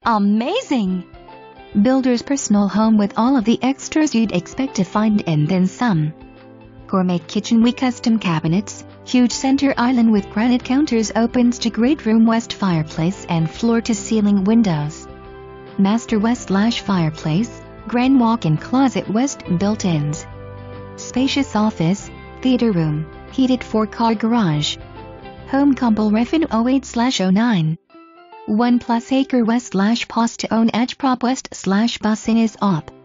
Amazing! Builder's personal home with all of the extras you'd expect to find and then some. Gourmet kitchen with custom cabinets, huge center island with granite counters opens to great room west fireplace and floor-to-ceiling windows. Master west/fireplace, grand walk-in closet west built-ins. Spacious office, theater room, heated 4-car garage. Home Compl refin 08/09. 1+ acre west/post to own edge prop west/bussiness op.